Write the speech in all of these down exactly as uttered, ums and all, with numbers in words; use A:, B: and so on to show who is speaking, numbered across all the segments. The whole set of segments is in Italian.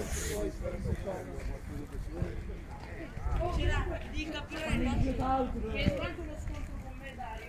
A: C'era di Capirello che è entrato uno scontro con me, Dario.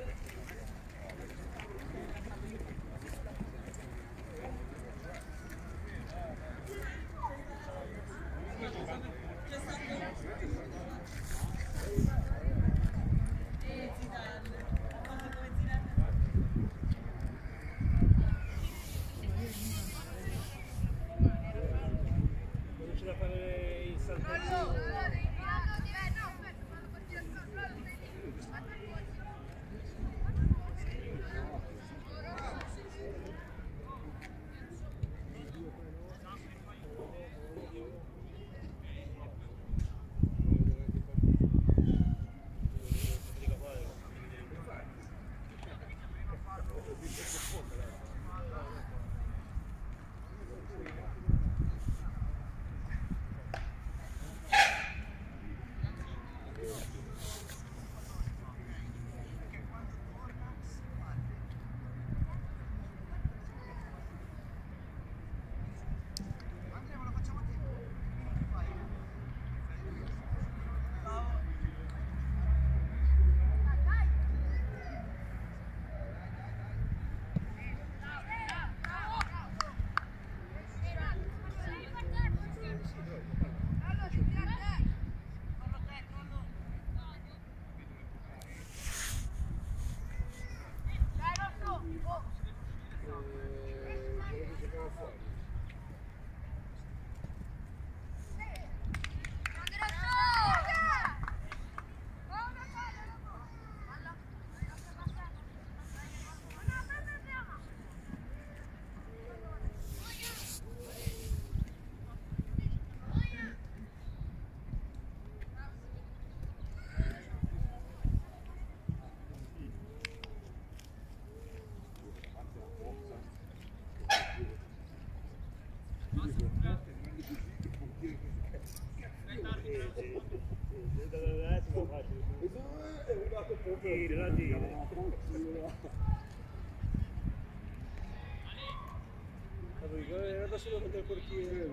B: Era da solo contro il portiere.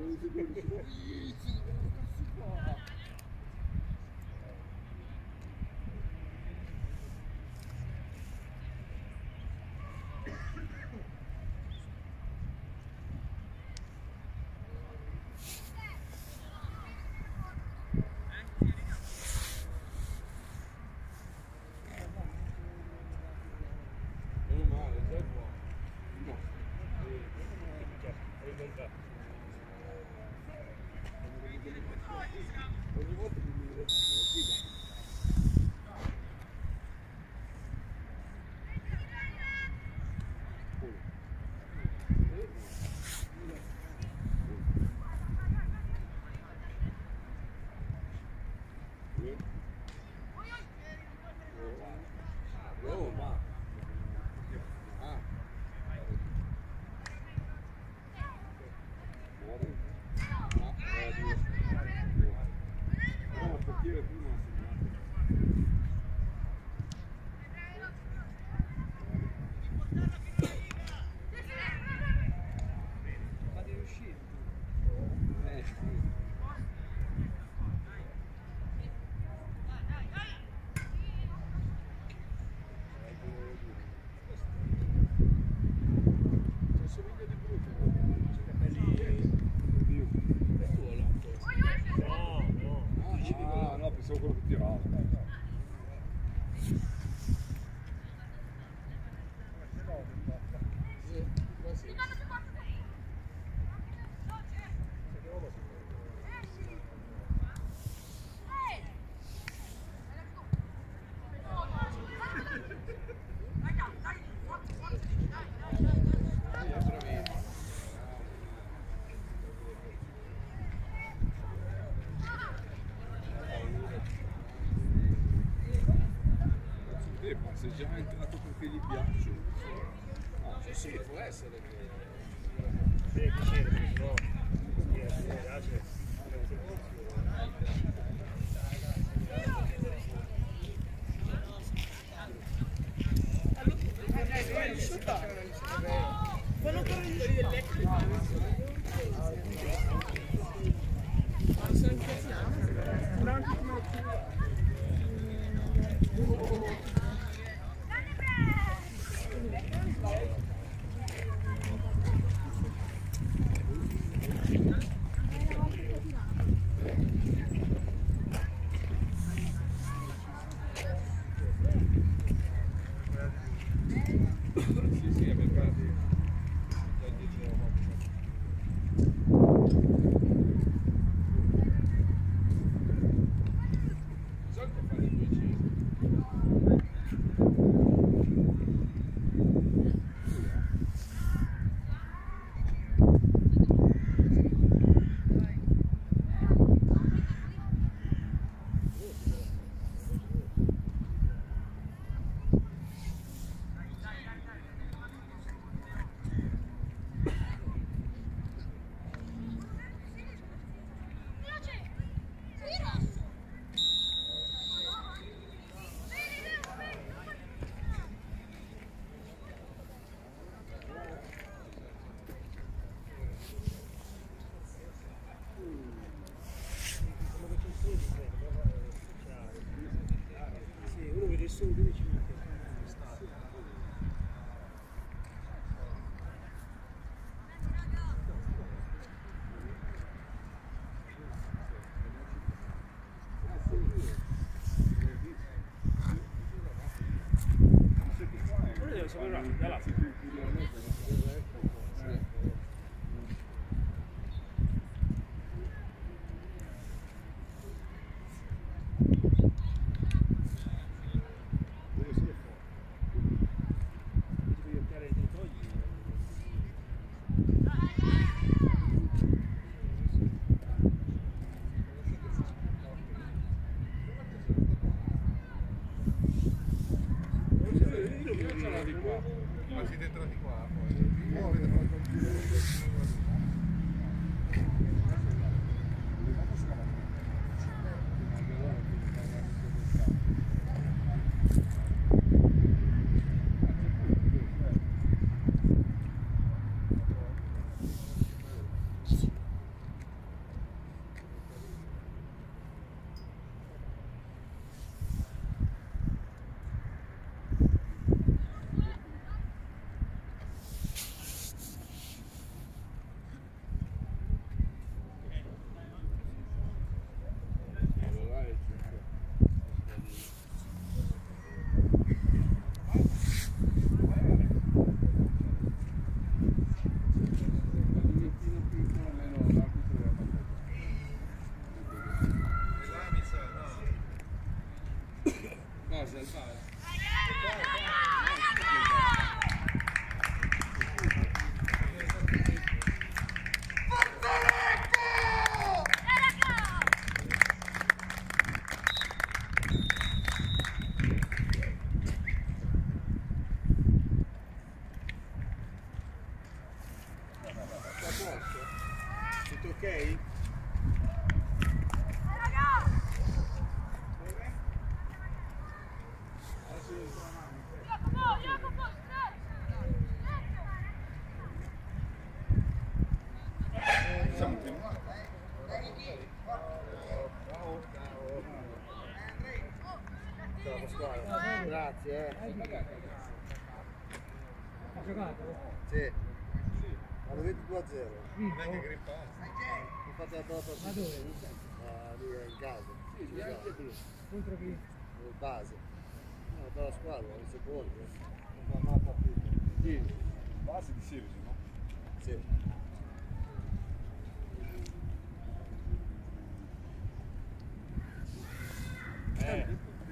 C: Se già è entrato perché gli piace. Ah, sì, sì, può essere che...
B: Sì, che c'è, no. Mi piace.
A: Quello che elettrico.
C: Ma siete entrati qua poi? Oh, avete fatto il giro. Tutto ok?
D: Grazie.
B: Ha giocato?
D: Sì. Hanno vinto due a zero.
C: Non è che grippa.
D: Ho fatto la torta.
B: Ma dove?
D: Eh, lì in casa.
C: Sì, bianchi e blu.
B: Contro chi?
D: Il base. No, per la squadra, il secondo. Non fa una partita.
C: Sì. Base di Sirisi, no?
D: Sì.
C: Eh.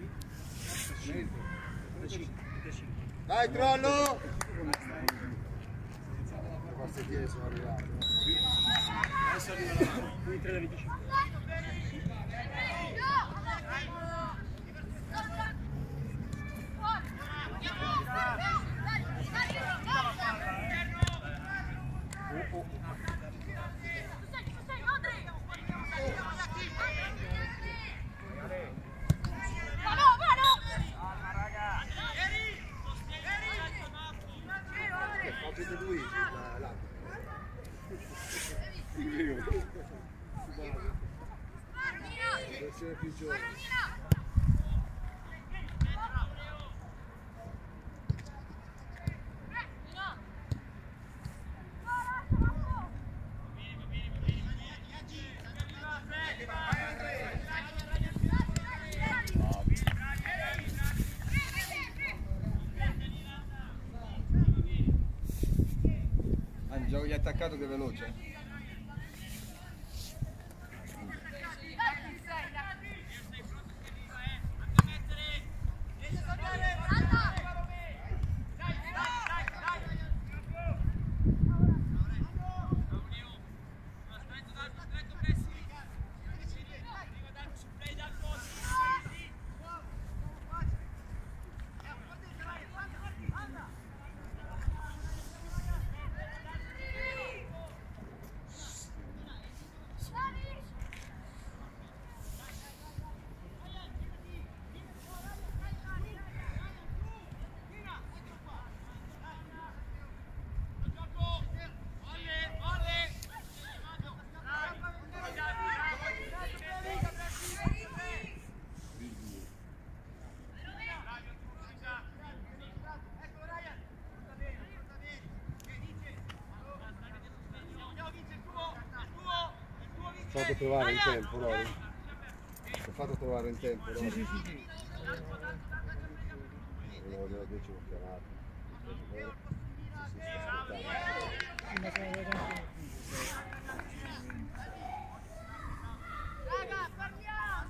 D: Dai, crollo! Le passettine sono arrivate.
B: Adesso arriva la mano. Quindi tre da venticinque.
D: Essere più giovane.
E: Ah, il gioco gli ha attaccato che è veloce.
D: Ho fatto trovare in tempo, Lori. Ho fatto trovare in tempo, Lori.
B: Sì, sì, sì, sì.
D: Non avevo dieci l'ho chiamato.
B: Sì, ma sono venuto anche
A: Raga, parliamo!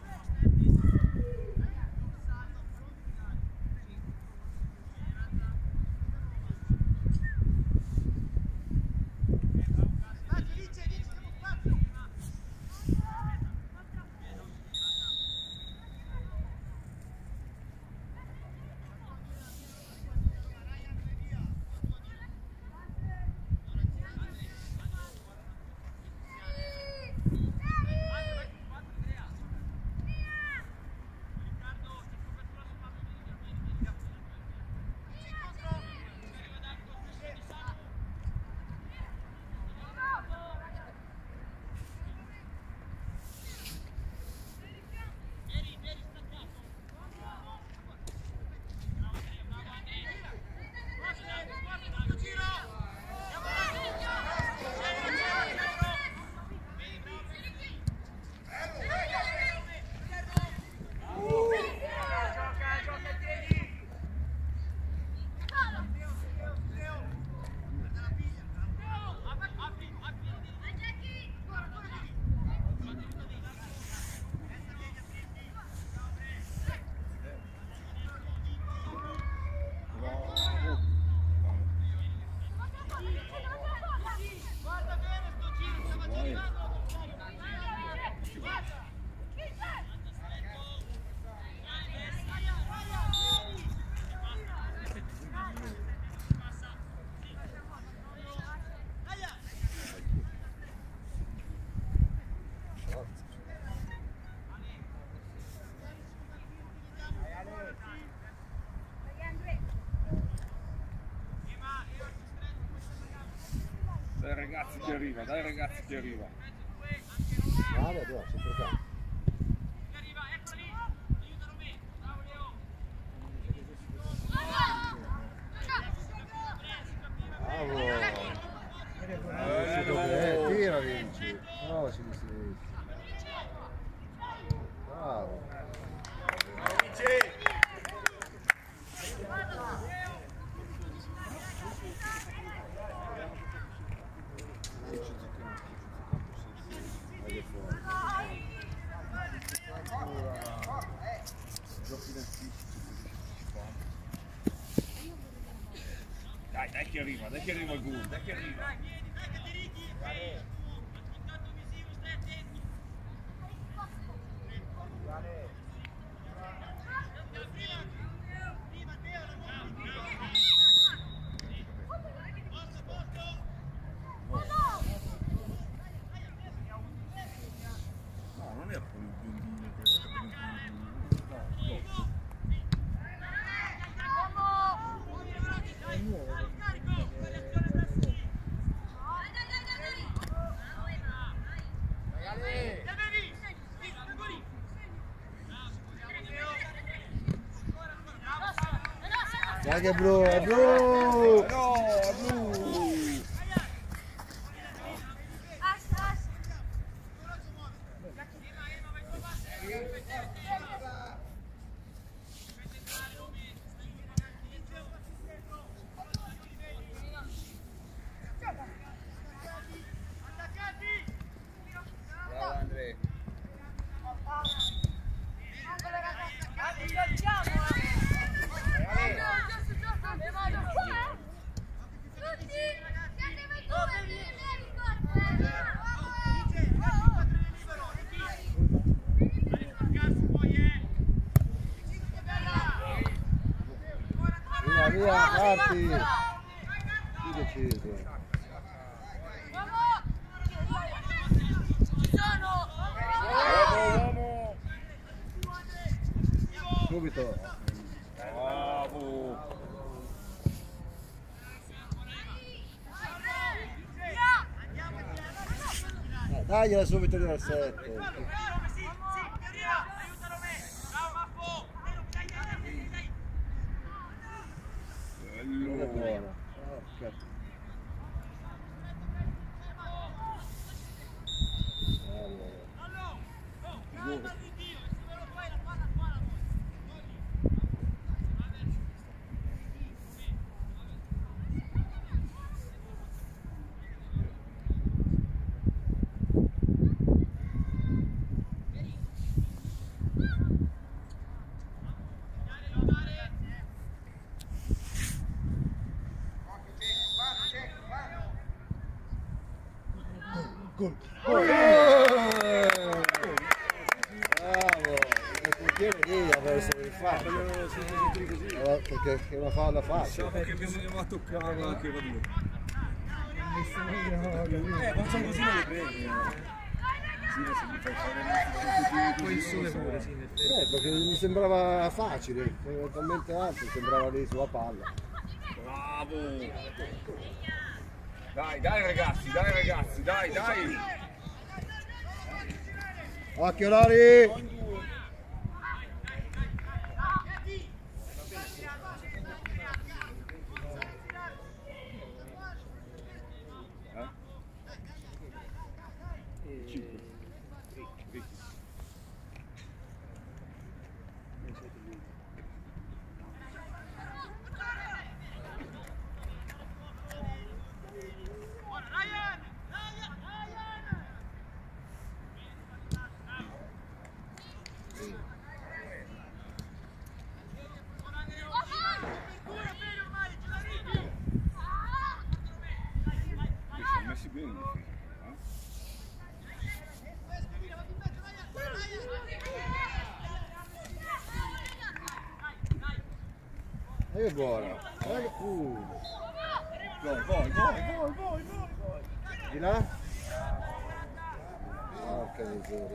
C: Dai ragazzi che arriva, dai ragazzi che arriva.
D: Vale, dove? Centrocampo. Bravo! Eh, tira Vinci! No, ci si... Bravo!
C: Dai, dai che arriva, dai che arriva il gol, dai che arriva. No, non era quel biondino che
B: è nuovo.
D: che blu, è blu!
C: No, blu!
E: Bravo Andrea.
D: Via, via, parti! Chi decide?
C: Uomo!
D: Subito!
C: Bravo!
D: Eh, dagliela subito lì al sette! Non è buona! Porca. Allora. Gol. Bravo! Il portiere lì ha perso il fatto. Eh, perché è una falla facile.
C: Perché bisognava toccarla anche la due. Eh, facciamo così non le prendi. Sì, se mi fai fare poi il sole pure, sì.
D: Eh, perché mi sembrava facile, era talmente alto, sembrava lì sulla palla.
C: Bravo! Dai, dai ragazzi, dai ragazzi, dai, dai!
D: Occhio Lori!
C: Messi bene in difesa,
D: E è buona! Uh.
C: Vai, vai, vai, vai, vai, vai!
D: Di là? Porca miseria!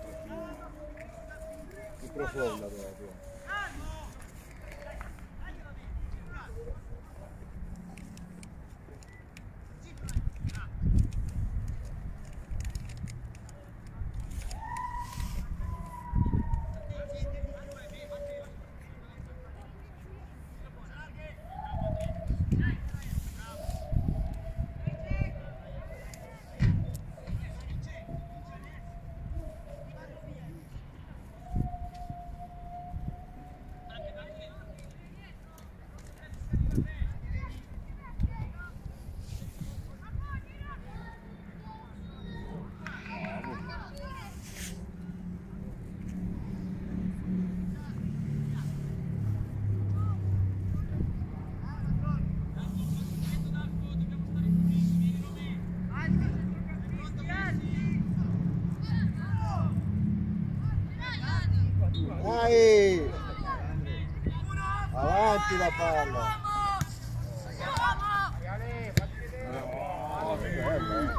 D: Più profonda proprio! Dai! Avanti la palla! Oh, bella, eh.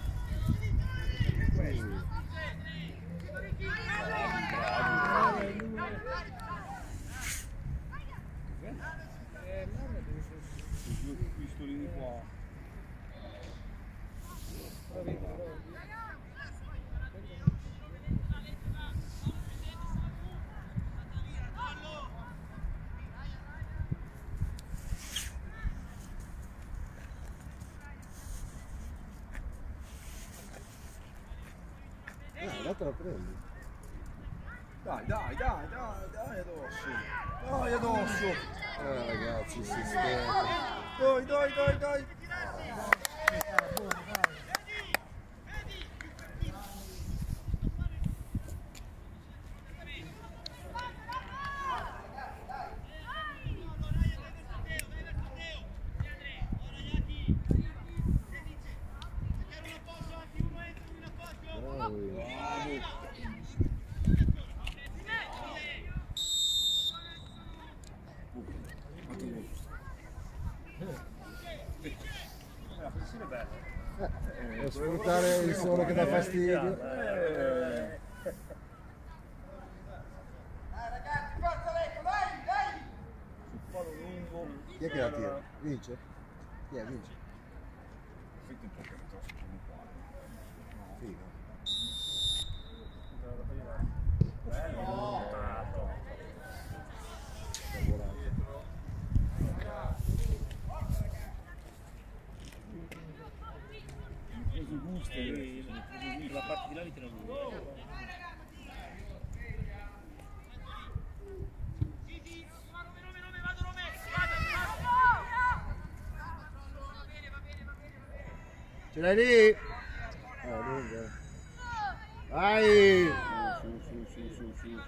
C: Due pistolini qua.
D: la te la prendi.
E: Dai, dai, dai, dai, dai addosso. Dai addosso.
D: Eh ragazzi, si scherza.
E: Dai, dai, dai, dai.
B: La posizione è bella.
D: Per sfruttare il sole che dà fastidio.
B: Palo lungo.
D: Chi è che la tira? Vince? Chi è? Vince?
C: Fitti un po' che tosto come qua.
D: Figo.
B: Bello, montato. Preso gusto e la parte di là li tira lui.
D: Ce l'hai lì? Ah, lunga. Vai!
C: Su, su, su, su, su, su.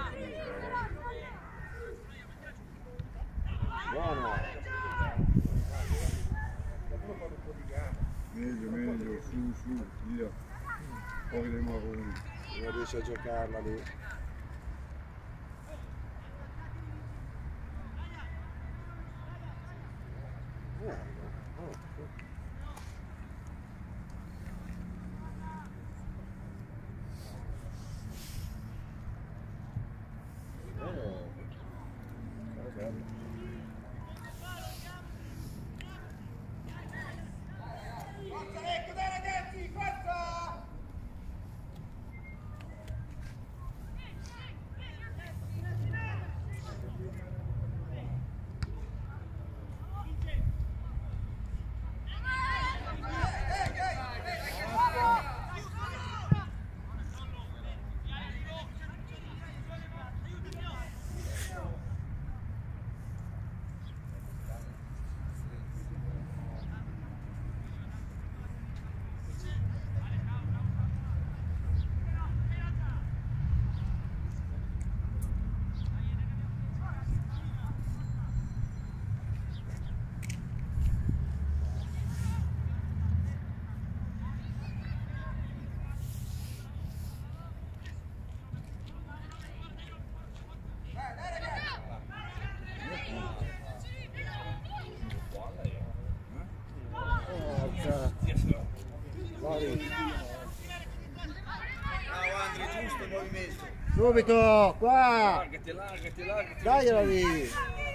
D: Buono!
C: Meglio, meglio, su, su, via. Poi dei marroni.
D: Non riesce a giocarla lì. Subito, qua!
C: Largati, largati, largati.
D: Dagliela lì!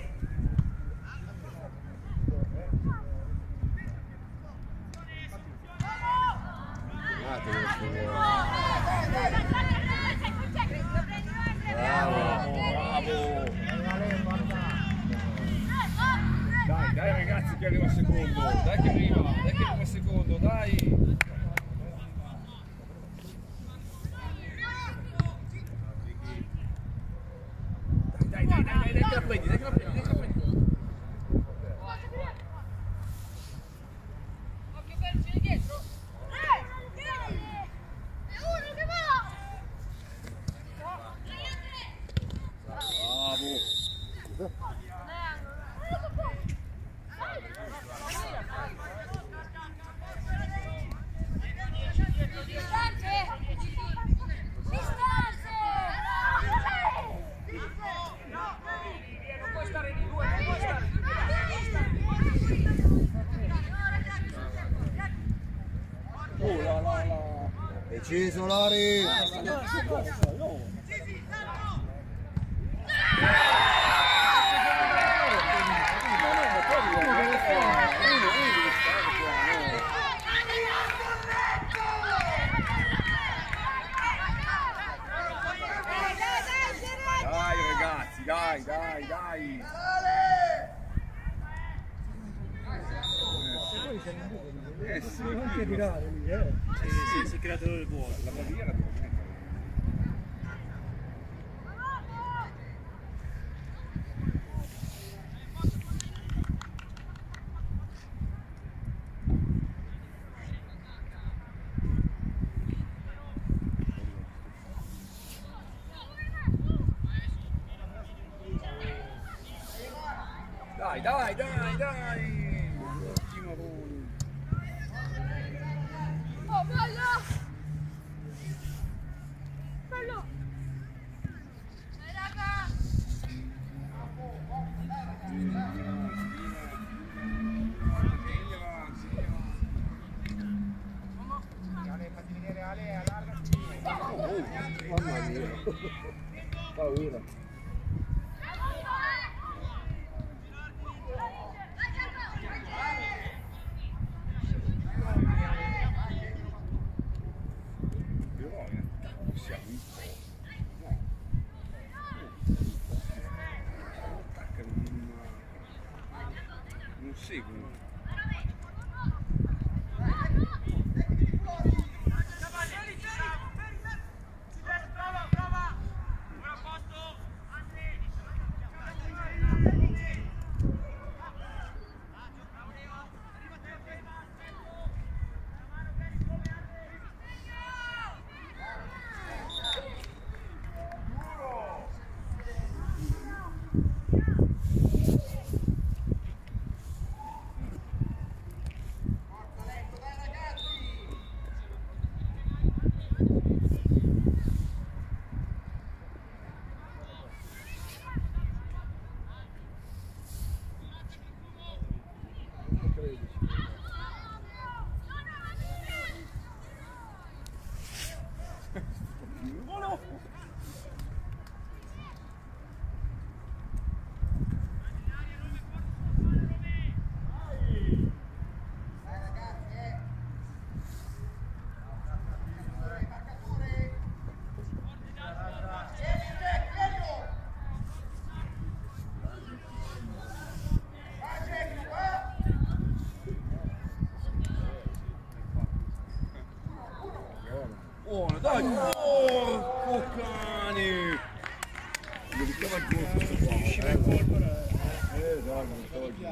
C: Bravo, bravo. Dai, dai ragazzi che arriva secondo. Dai che arriva, dai che arriva secondo, dai. Dai, dai, dai, dai, dai che la prendi, dai che la prendi, dai che la prendi.
A: Occhio Perci dietro. Eh, è uno che va.
C: Bravo.
D: Oh là là là! Deciso Lori!
C: Dai ragazzi, dai, dai, dai. Eh sì,
D: Anche tirare lì, eh!
B: Sì, sì, si è creato il vuoto.
C: la barriera dove mettere? dai, dai, dai! Ottimo gol!
A: Oh, bello! Bello! Dai, raga!
B: Fatti vedere Ale, allargati.
D: Mamma mia. Paura.
C: Però in attacco siamo un po'. No. Attaccano, non, non seguono. Buono, dai! Porco cane! Lo ricava il gol questo qua.
B: Usciva il gol però.
C: Eh dai, non togli.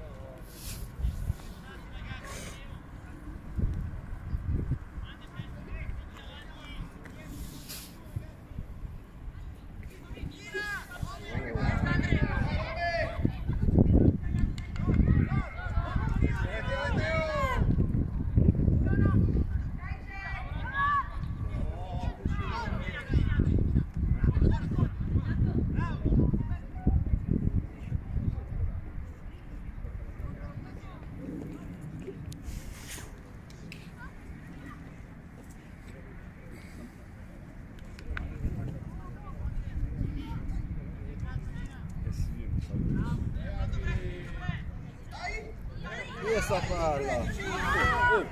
D: Via sta palla!
C: Oh.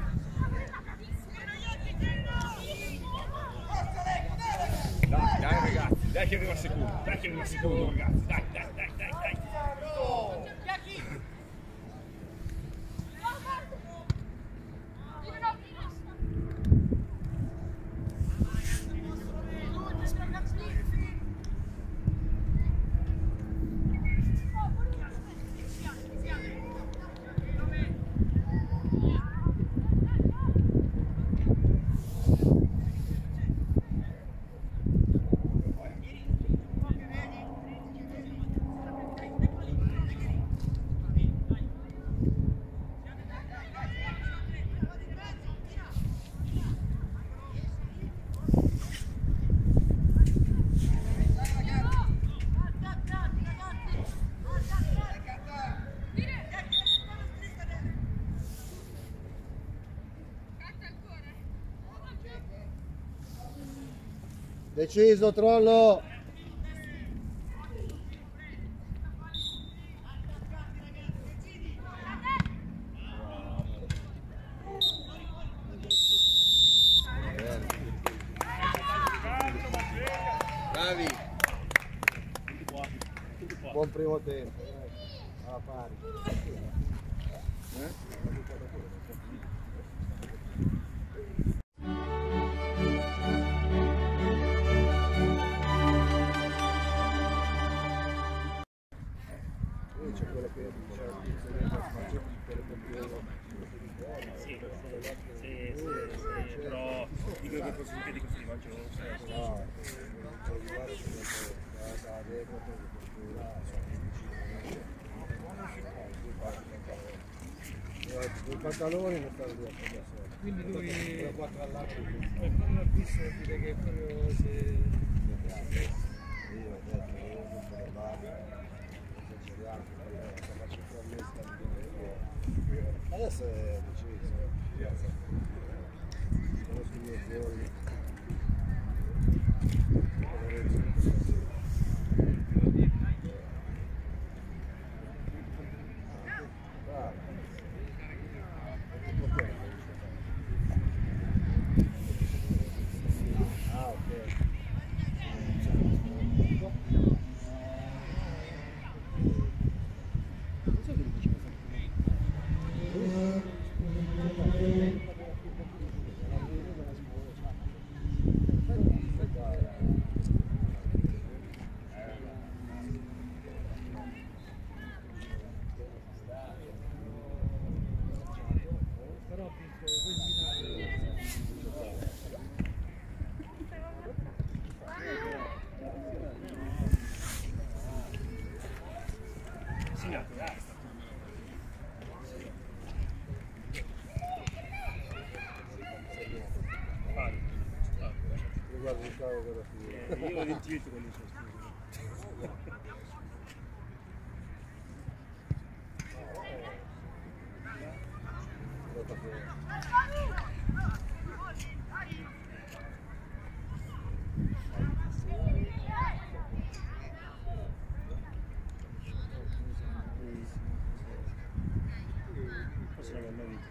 C: Dai, dai ragazzi, dai che arriva il secondo, dai che arriva il secondo ragazzi, dai, dai, dai, dai, dai.
D: Deciso, Trollo!
C: Bravi!
D: Buon primo tempo. Ah, pari.
C: Eh?
D: C'è quella che c'è
B: Sì, sì, sì, sì, però dico che così vedi così di maggio non sei.
D: no, non può arrivare da destra, i pantaloni non stanno via da solo.
F: Quindi lui
D: quattro all'altro.
F: quando l'ha visto dire che proprio se
D: Io ho detto che io tutto le barre, esageriamo, se faccio fuori questa adesso è deciso. Conosco i miei giorni. Guarda il cavo per la fine.
B: Io ho vinto quando sono scuso. Forse non l'ho mai vinto.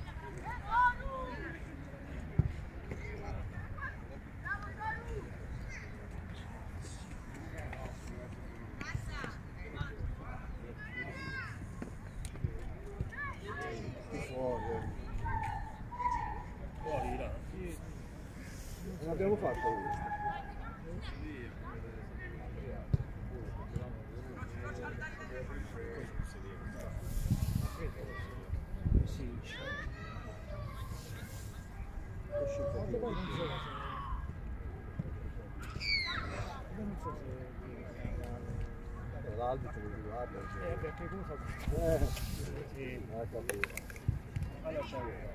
B: Fuori là.
D: Non abbiamo fatto questo.
B: Sì.
D: L'arbitro lo riguarda.
F: eh, perché come fa?
D: Eh,
B: Sì.
D: ha capito.
B: Allora ciao.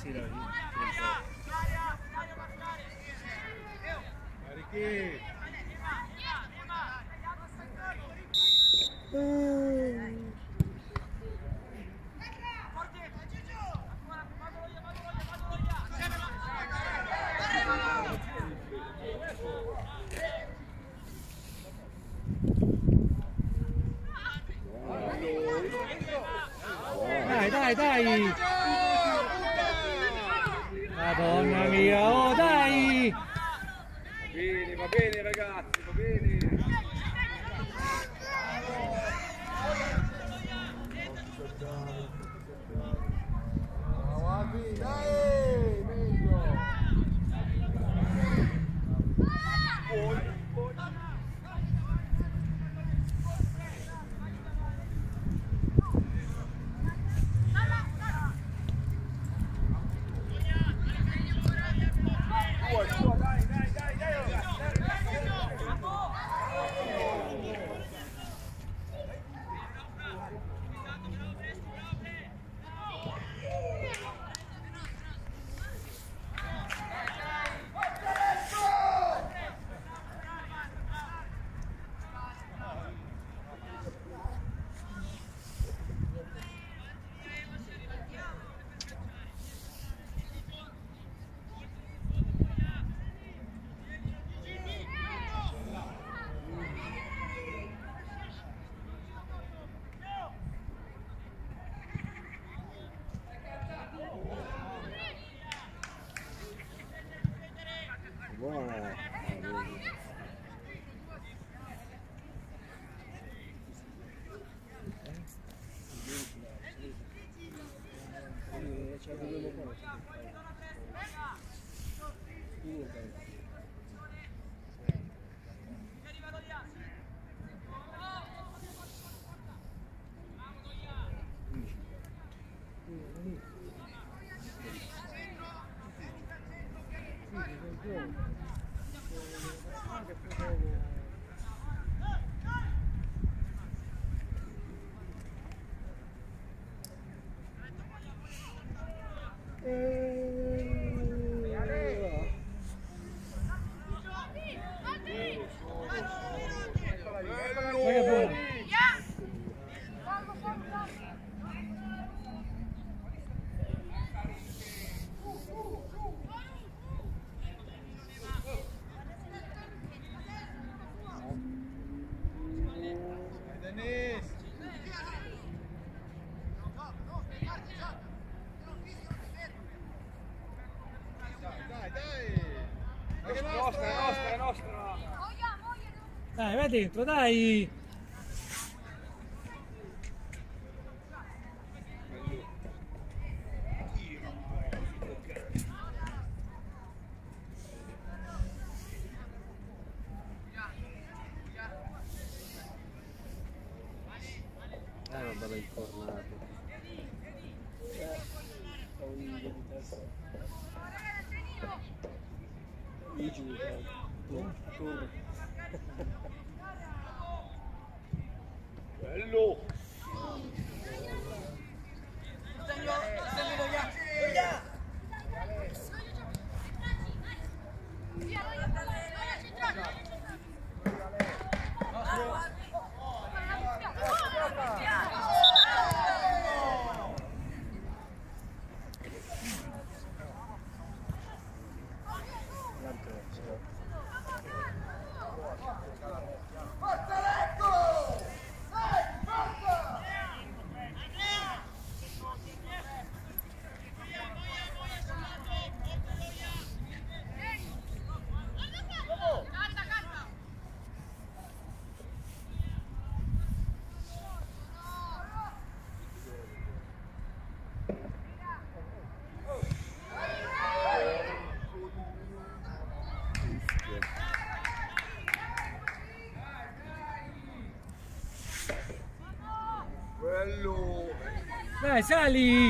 B: sera io
C: Carichi!
F: Dai, dai, dai! Madonna mia, oh dai!
C: Va bene, va bene ragazzi, va bene!
D: Avanti, dai! Meglio! Buona!
F: Dai, vai dentro, dai!
D: Eh, una bella incornata. Eh, ho un video di testa. Io giù, torno.
C: Bello! Bello!
F: Dai, sali!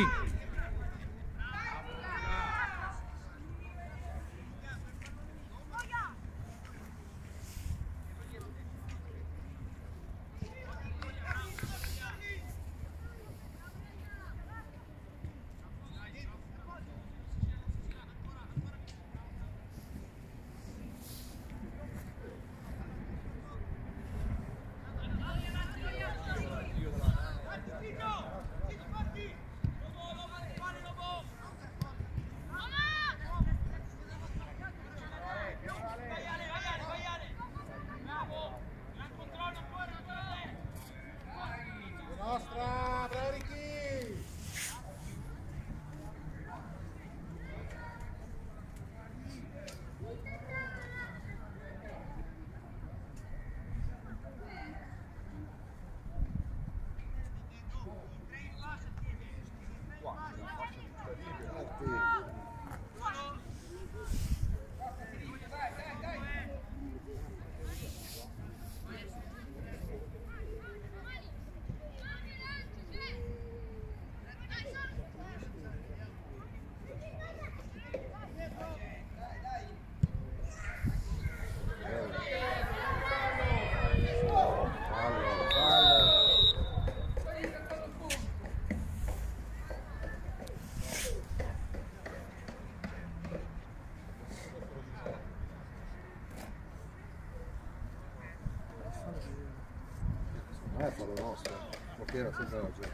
E: Eh, fa lo nostro. Ok, era sempre ragione.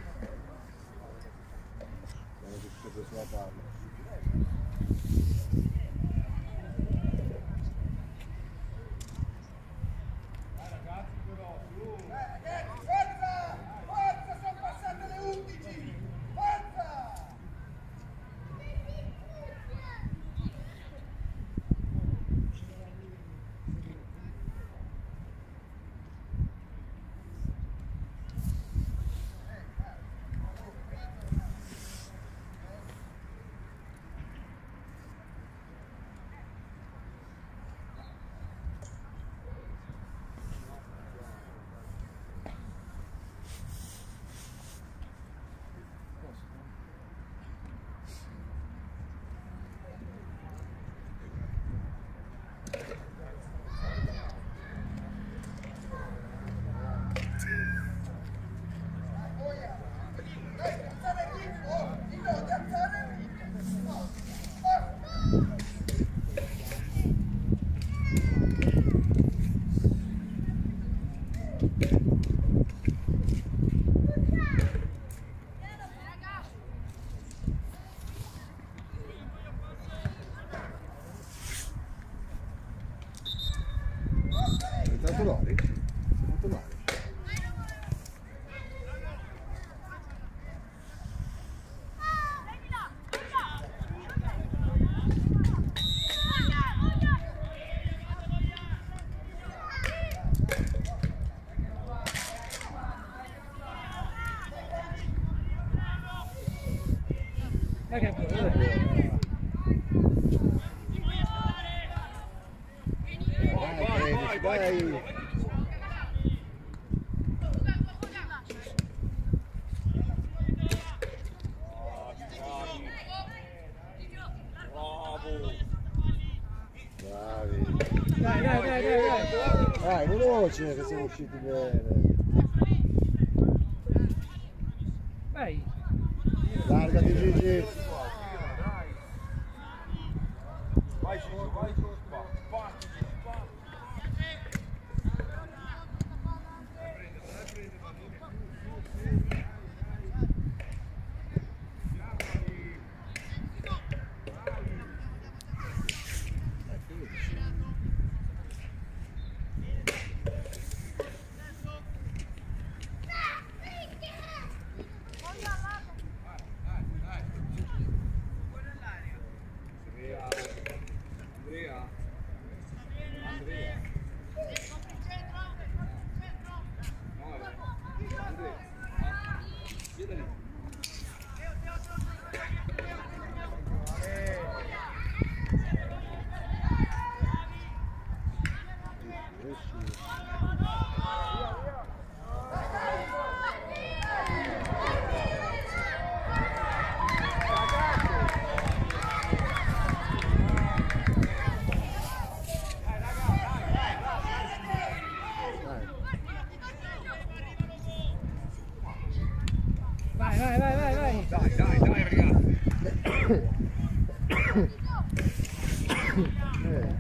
E: Abbiamo tutto sulla palla. Tanto Lori? Tanto Lori?
F: Dai che buono.
E: Dai, dai. Bravi.
F: Dai, dai, dai, dai, dai.
E: Dai, veloce che siamo usciti bene.
F: Vai.
E: Largati Gigi.
C: Vai Gigi, vai Gigi.
F: Vai, vai, vai, vai, vai.
C: Dai, dai, dai ragazzi.
E: Eh.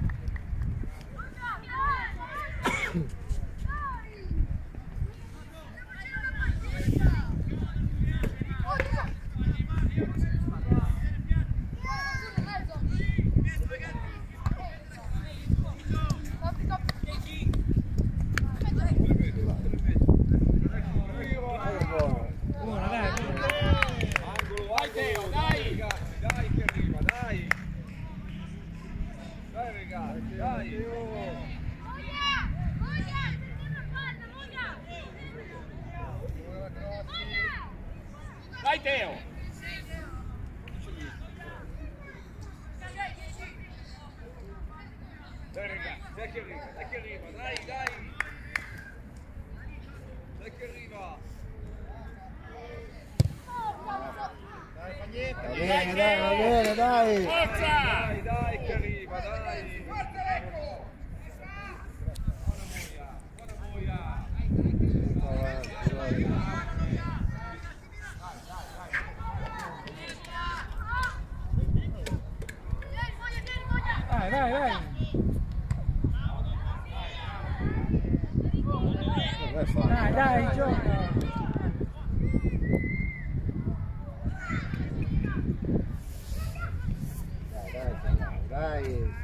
F: Buona, dai.
C: Angolo, vai Teo, dai. Dai che arriva, dai. Dai ragazzi, dai. Dai Teo. Dai ragazzi, dai che arriva, dai che arriva, dai, dai. Dai che arriva.
E: Va bene, dai, va bene, dai.
C: Dai, dai che arriva, dai. Guarda l'ecco. Buona boia, buona boia.
F: Vai, vai, vai.
E: Vai,
D: è facile.
F: Dai, dai, gioca.
D: Dai, dai, dai.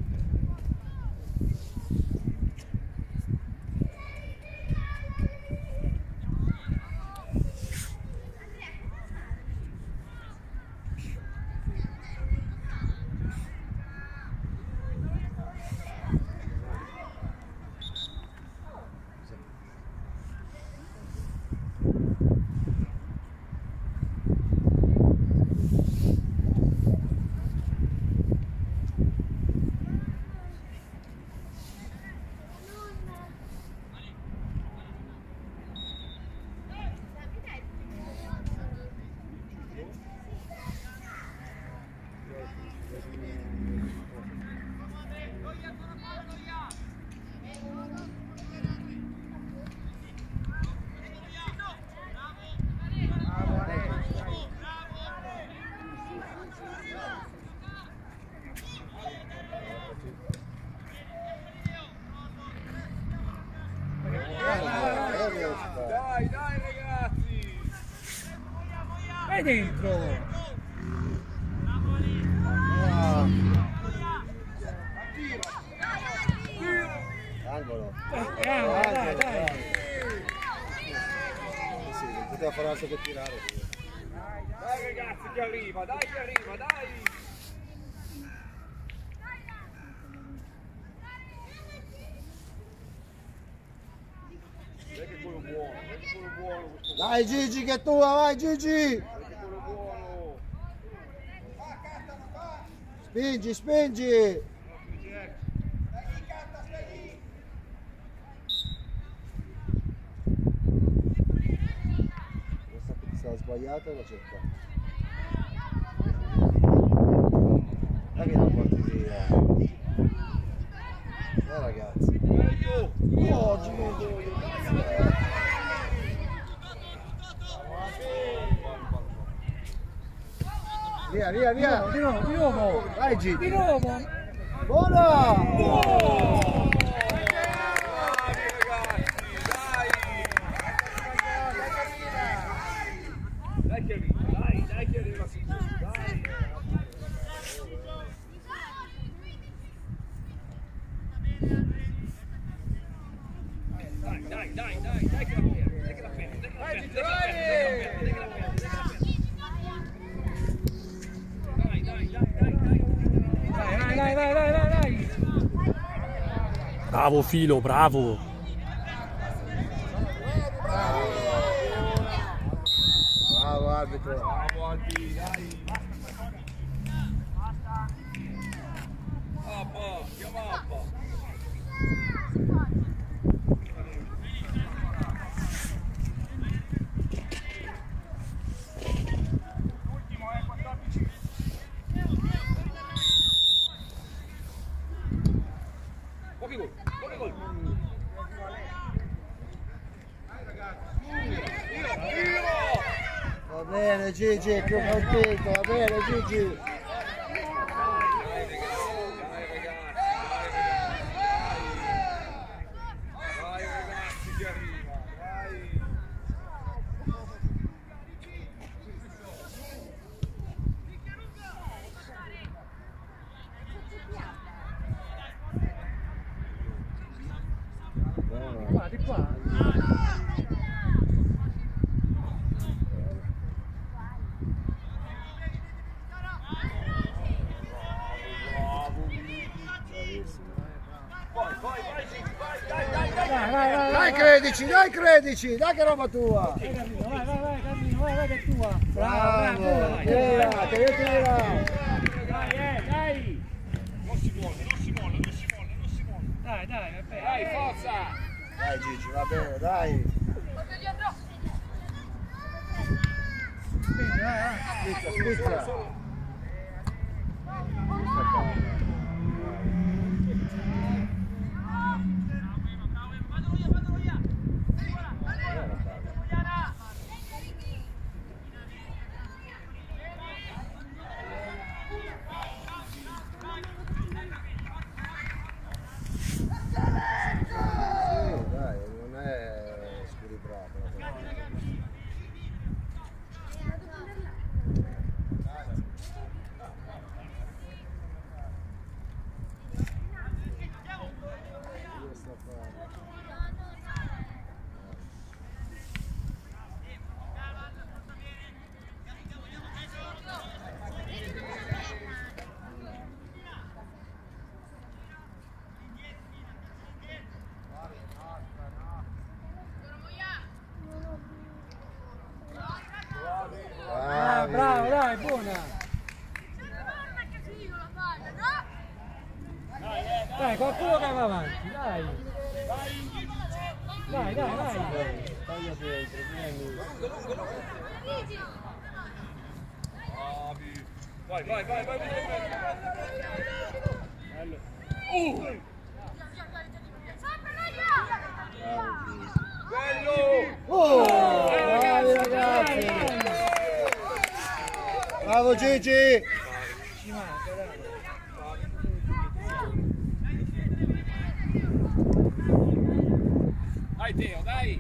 C: Dai, dai ragazzi!
F: Vai dentro!
D: Angolo.
F: Eh, dai, dai, dai.
D: Sì, non poteva fare altro che tirare.
C: Dai ragazzi che arriva, dai che arriva, dai! Vedi che quello buono, vedi quello buono questo.
D: Dai Gigi che è tua, vai Gigi!
C: Vedi quello buono.
D: Spingi, spingi! Questa pizza sbagliata la cerca. Dai che la porti via. Eh ragazzi.
C: Meglio!
D: Oh Gigi! Via, via, via!
F: Di nuovo, di nuovo!
D: Vai Gigi!
F: Di nuovo!
D: Buona!
F: Oh!
C: Bravi ragazzi, dai! Dai che arriva, dai, dai che arriva subito, dai! Dai, dai, dai, dai, dai che la fermi, dai che la fermi, dai che la fermi, dai che la fermi, dai che la fermi, dai che la fermi. Dai, dai, dai, dai, dai.
F: Dai, dai, dai, dai, dai, dai!
B: Bravo Filo, bravo!
D: Bravo arbitro!
C: Bravo Albi, dai! Appa, chiama Appa! Pochi gol, pochi gol!
D: Va bene Gigi, è più contento, va bene Gigi!
F: Qua, di qua! Dai, vai, vai, vai!
D: Dai credici, dai credici, dai che roba tua!
F: Vai, Carlino, vai, vai, vai, Carlino, vai, vai che è tua!
D: Bravo,
F: bravo!
D: tira, te io tira!
F: Dai, eh, dai!
C: Non si muove, non si molla, non si molla, non si molla.
F: Dai, dai, vabbè!
C: Dai, forza!
D: Dai Gigi, va bene, dai!
F: Spingi, vai, vai!
D: Spicca, spicca! Sì, dai, non è...
F: avanti, dai. Dai, dai, dai.
D: Taglia dentro, vieni.
C: Vai, vai, vai, vai, vai.
B: Bello.
C: Uh! Bello!
D: Oh! Bravi ragazzi! Bravo Gigi!
F: Ci manca, dai.
C: Dai Teo, dai!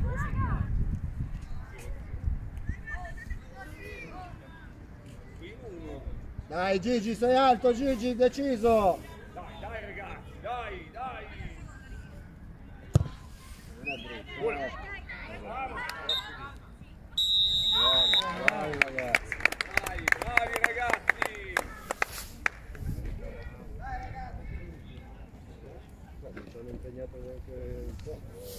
D: Dai Gigi, sei alto Gigi, deciso!
C: Dai, dai ragazzi, dai, dai!
D: Non è brutto,
C: Buono.
D: eh.
C: Bravo!
D: Bravi ragazzi!
C: Dai, bravi ragazzi!
D: Mi sono impegnato anche un po'.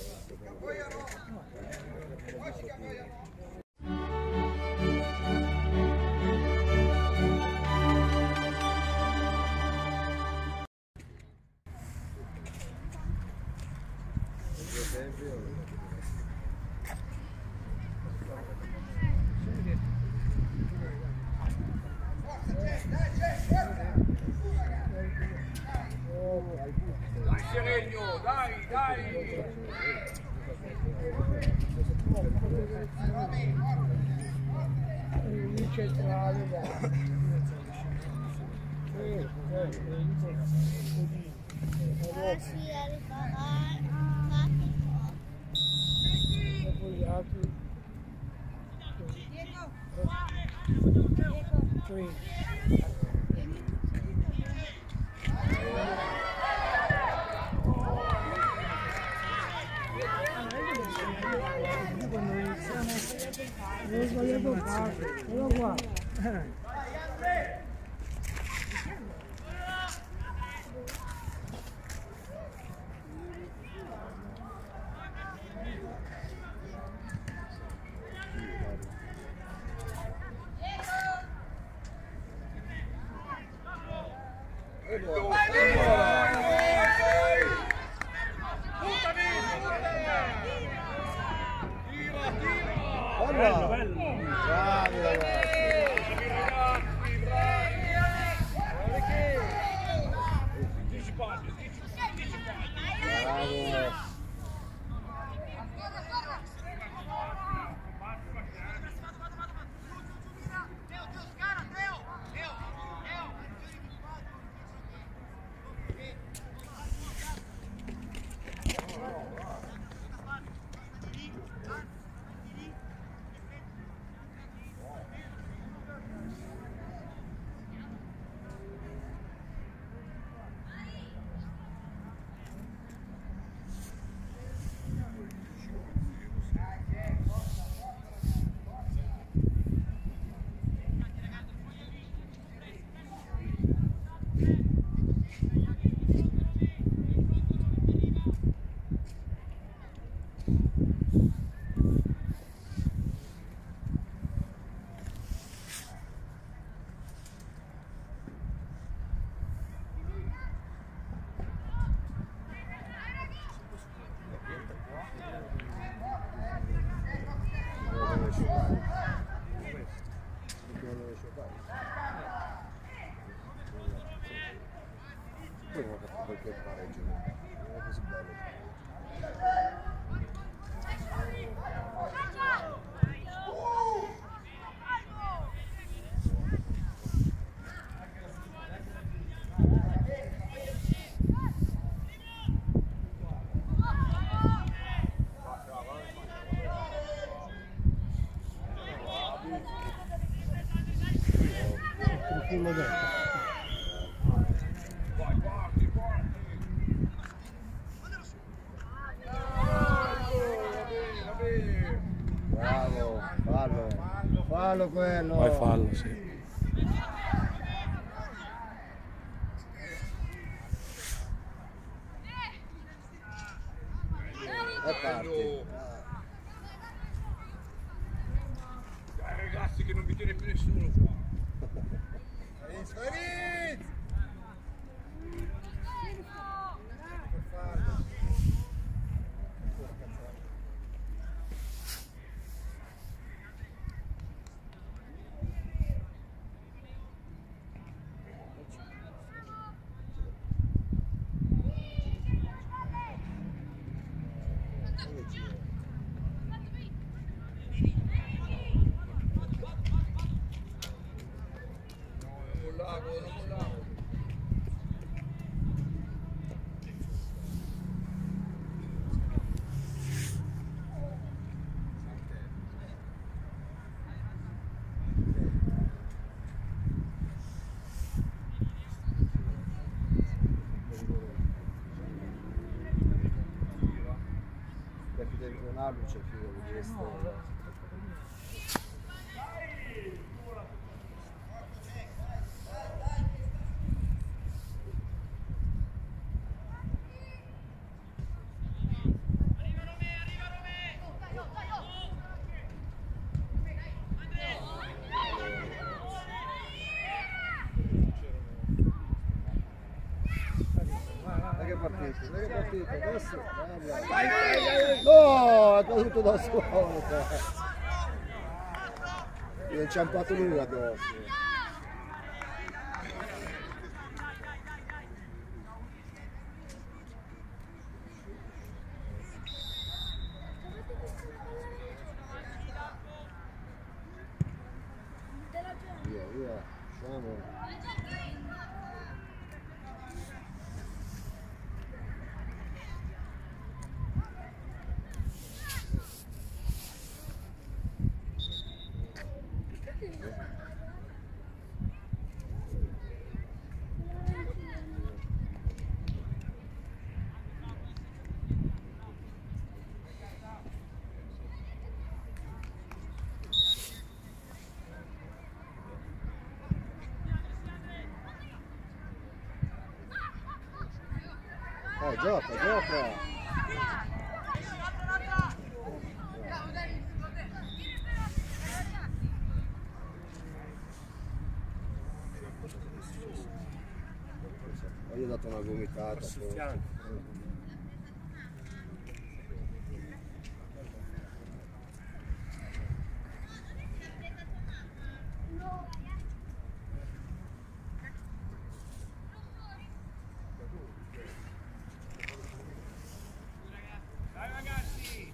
C: Dai Seregno, dai, dai!
F: Centrale, dai. Ho sbagliato parte, quello qua.
B: Bello, bello.
D: Bravi ragazzi! Bravo! Poi non ho fatto qualche pareggio, non è così bello.
F: Tranquillo dentro.
D: Bravo, fallo, fallo quello.
B: Vai fallo, sì.
D: E parti.
C: Dai ragazzi che non vi tiene più nessuno qua.
E: Farid! Farid!
C: mollavo, non mollavo.
D: Perché dentro un albero c'è figo di questo. Dai che partita, dai che partita, adesso vai, vai, vai. No, è caduto da solo. Gli è inciampato lui addosso. Via, via, usciamo. Dai, gioca, gioca! Io ho dato una gomitata.
B: Sul fianco.
C: Dai ragazzi!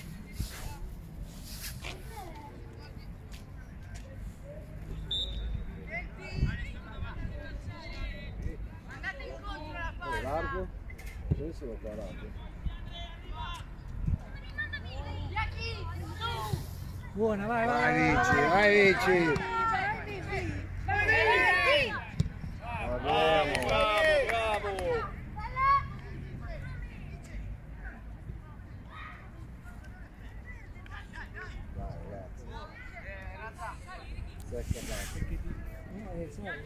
D: È largo? Penso lo guardato.
F: Buona, vai,
D: Vai
F: vai,
D: Vici, vai Vici! Va bene!
C: Bravo, bravo!
D: Vai ragazzi! Secca basta!
F: No, è solo.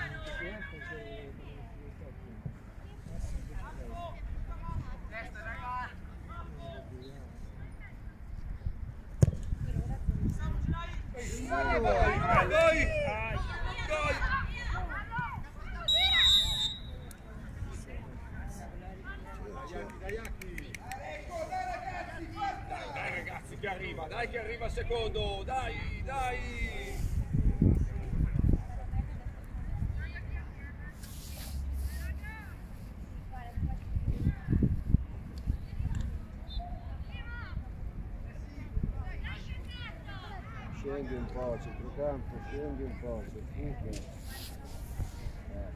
C: Vai, vai, vai! Dai ragazzi che arriva, dai che arriva il secondo, dai, dai!
D: Scendi un po', centrocampo, scendi un po', centrocampo. Eh.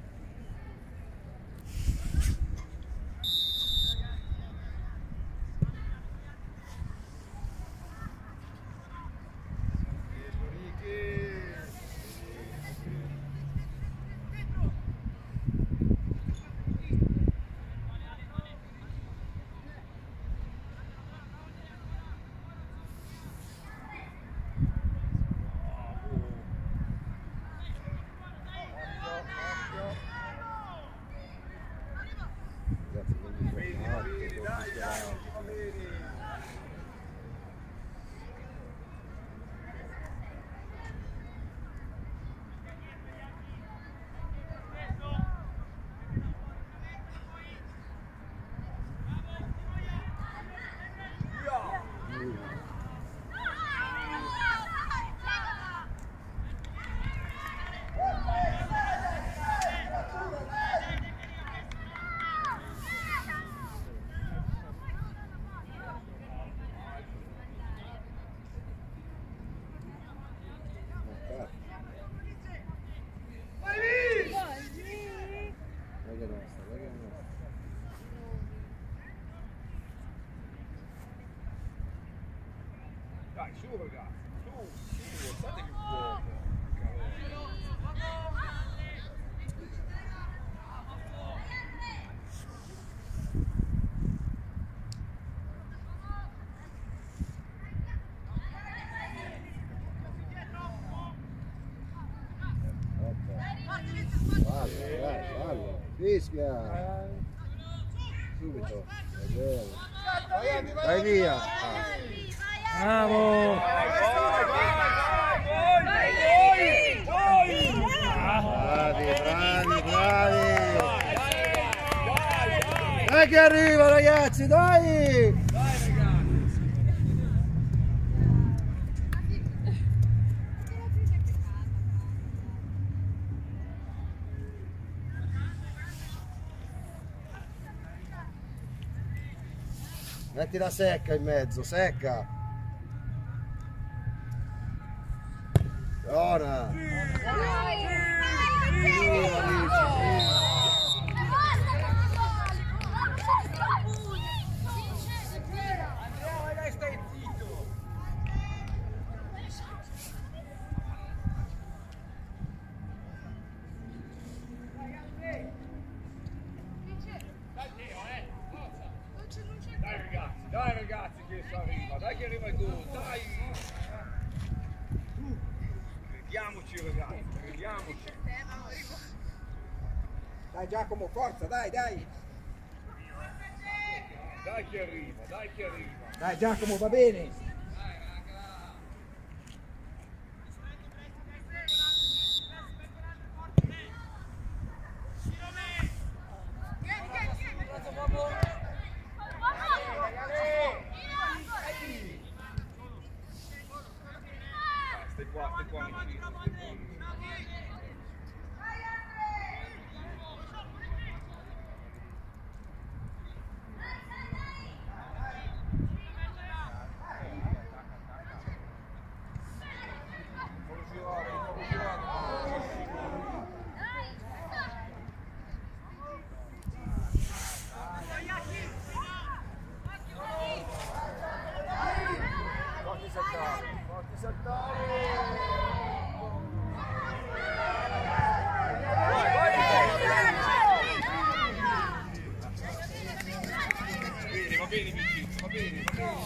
C: Dai, su ragazzi, su, su, state più fuoco.
D: Fallo, dai, fallo. Fischia. Subito. È vero. Vai via.
F: Bravo!
D: Bravi, bravi, bravi. Dai che arriva ragazzi, dai! Metti la secca in mezzo, secca! Buona!
C: Dai ragazzi che arriva, dai che arriva il gol, dai! Crediamoci ragazzi, crediamoci!
E: Dai Giacomo, forza, dai, dai!
C: Dai che arriva, dai che arriva!
E: Dai Giacomo, va bene!
C: Stai qua, stai qua, amici, stai qua. Va bene, Vincenzo, va bene, va bene.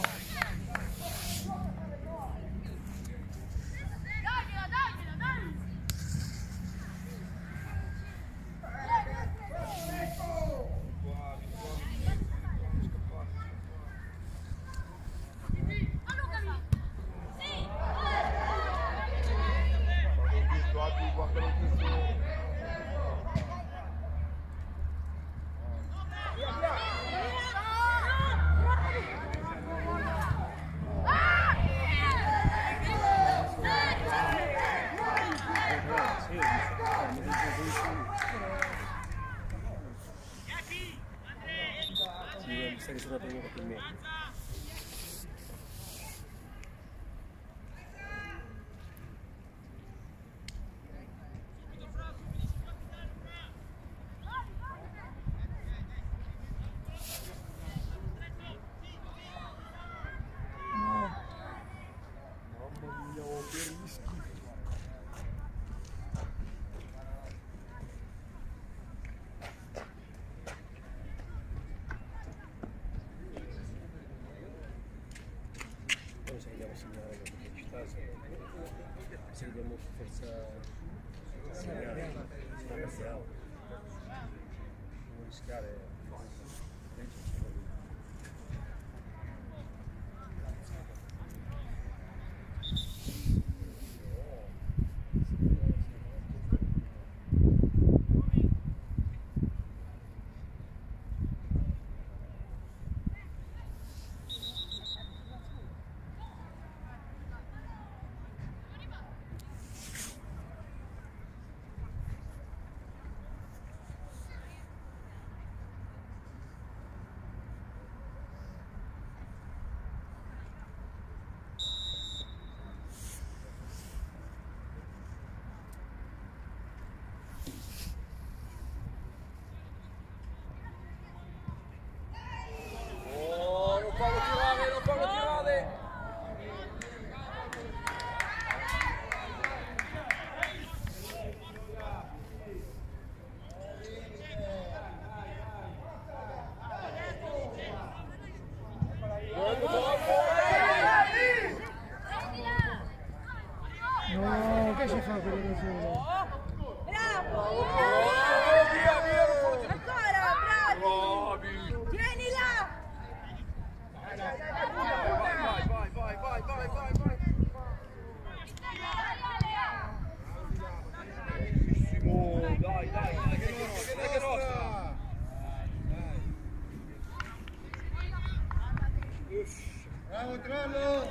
B: Sei risultato un po' più meglio.
C: Mamma mia, oh, che rischi!
B: Poi se vogliamo segnare la velocità, se vediamo forza segnare, se non passiamo, non rischiare.
E: Bravo Trollo!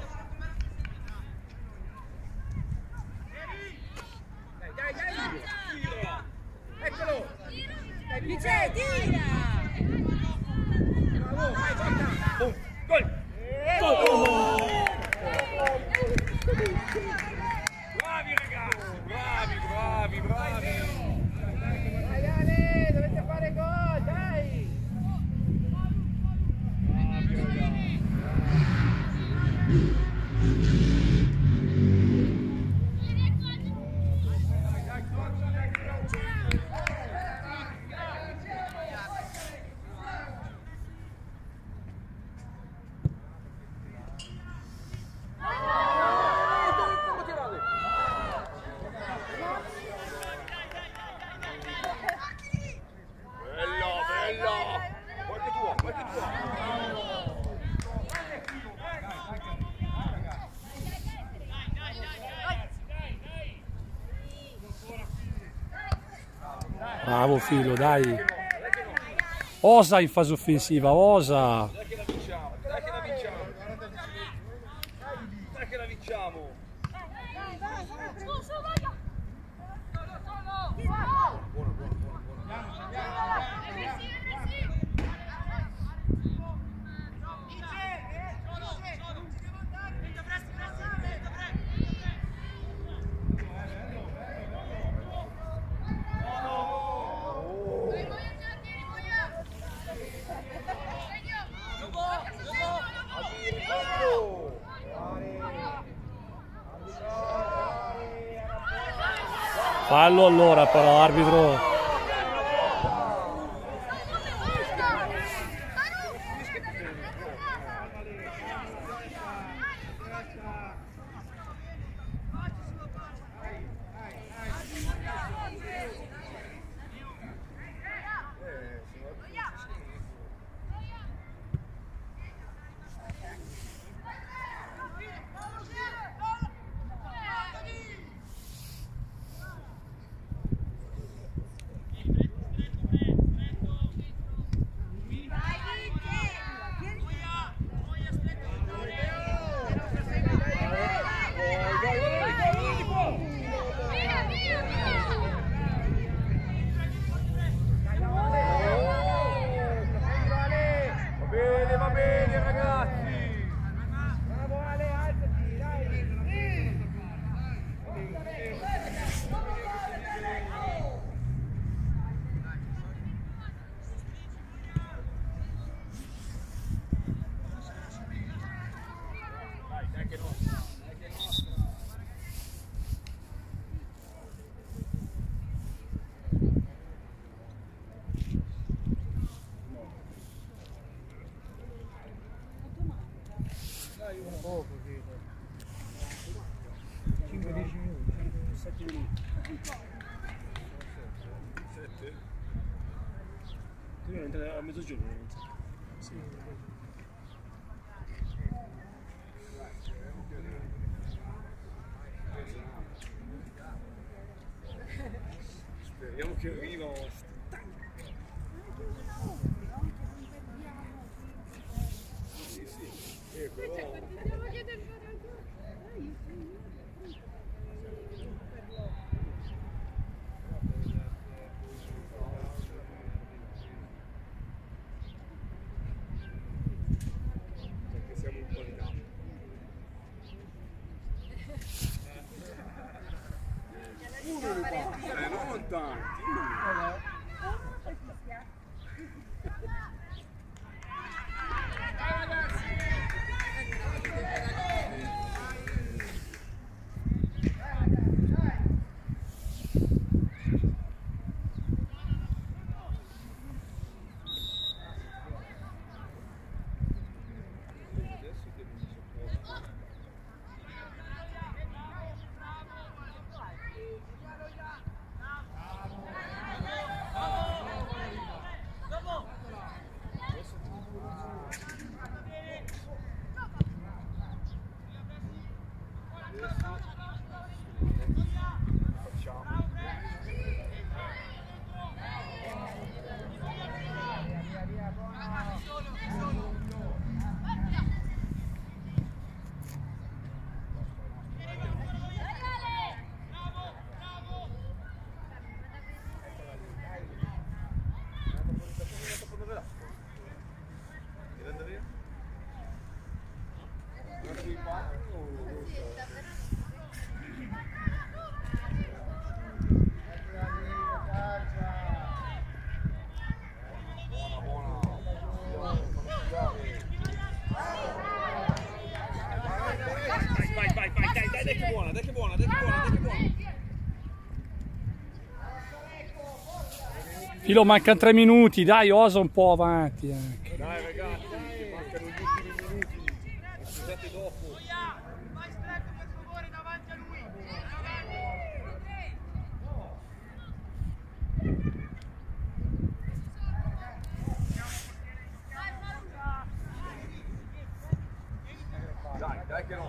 E: Dai, dai, dai! Tira! Eccolo!
A: Dice, tira!
E: Bravo, vai, porta!
B: Oh, gol!
E: Oh!
C: Bravi ragazzi, bravi, bravi, bravi.
E: Dai Ale, dovete fare gol, dai!
C: Bravi ragazzi. Bello, bello. Qualche tua, qualche tua.
G: Bravo Filo, dai. Osa in fase offensiva, osa.
C: Dai che la vinciamo, dai che la vinciamo. Dai che la vinciamo.
G: Fallo allora però, arbitro.
F: cinque dieci minuti,
B: sette minuti.
C: Sette?
B: Tu entri a mezzogiorno. Sì.
C: Speriamo che arriva. Sì, sì, eh, però... Perché siamo un po' in capo. Eh, non tanti.
G: Filo, mancano tre minuti, dai, osa un po' avanti anche.
C: Dai ragazzi, mancano gli ultimi minuti. Scusate dopo.
A: Vai stretto per favore davanti a lui.
C: Dai, dai che no.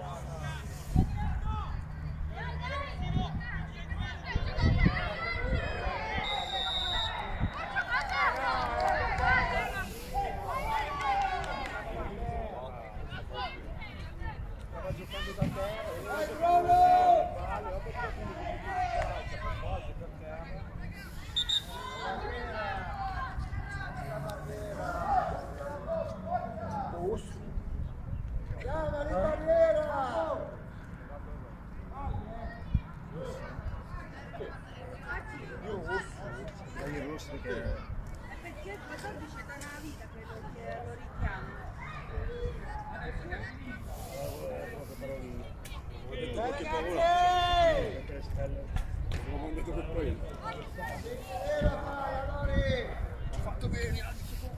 A: Perché il quattordici è da una vita quello che lo richiama.
C: Che parola. L'ho mandato per poi. Ha fatto bene.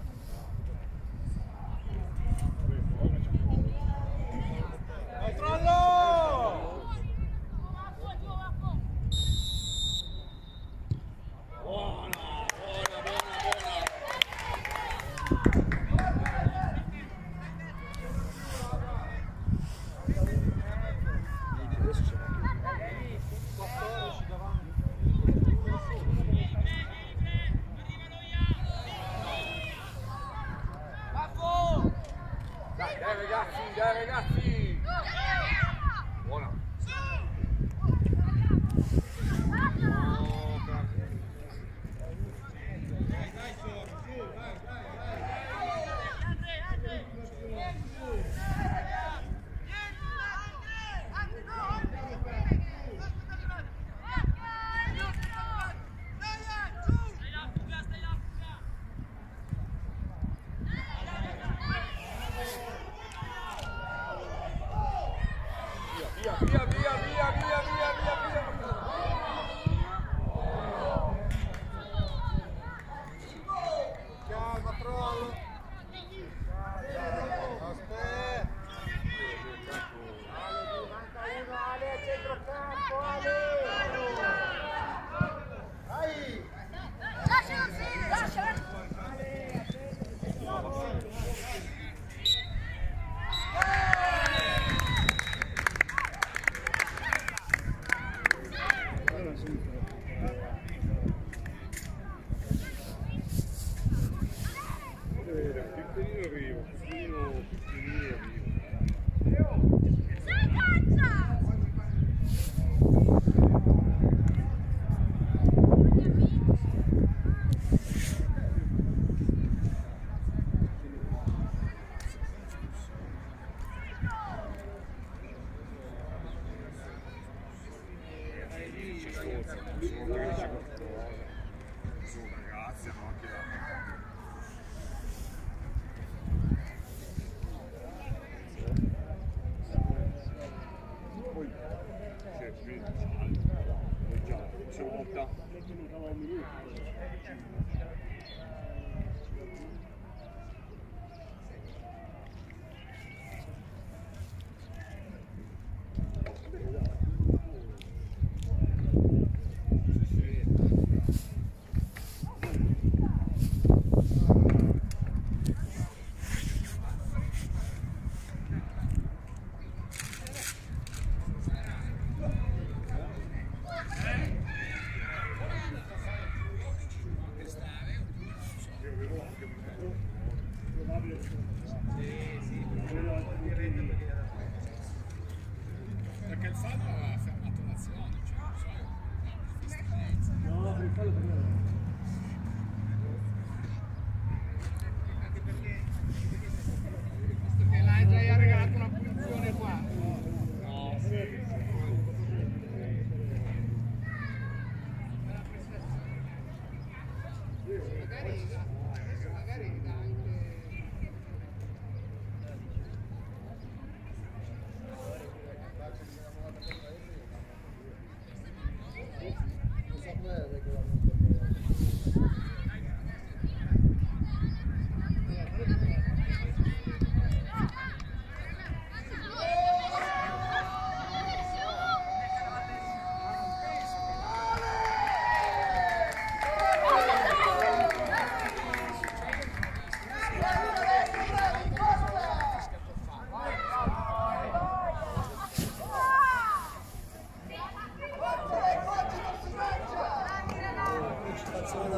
C: Dai, dai ragazzi, dai ragazzi! Buona! Via, via, via, via, via, via, via,
E: Calma, trollo. Aspetta. Ale, manca uno, Ale, a centrocampo, Ale. Dai.
A: Lascialo, sì, lascialo.
C: piccolino arrivo, piccolino, piccolino arrivo. Sono ragazzi, hanno anche la... Poi c'è qui già, c'è un volta. Sì, sì.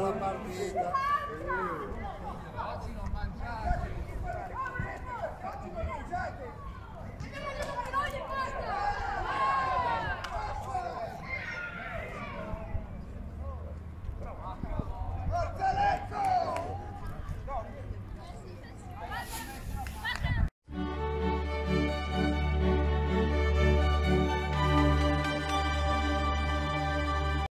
D: la partita.
E: Oggi non mangiate.